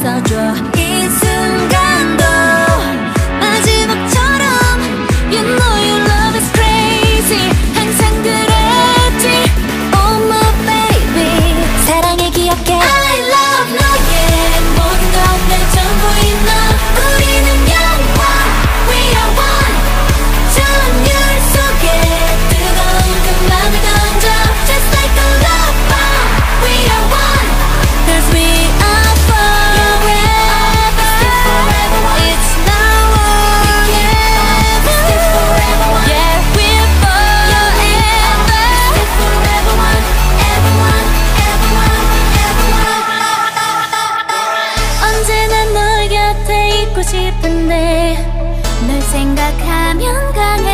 있어줘. 이 순간도 마지막처럼 You know your love is crazy. 항상 그랬지. Oh my baby. 사랑해 기억해. I love 너의 모든 건 내 전부인 너. 우리는 영원. We are one. 전율 속에 뜨거운 그 맘을 던져. Just like a love bomb. We are one. Cause we are forever. It's now or never. Yeah, we're forever. Forever one. Everyone, everyone, everyone. 언제나 널 곁에 있고 싶은데 널 생각하면 강해.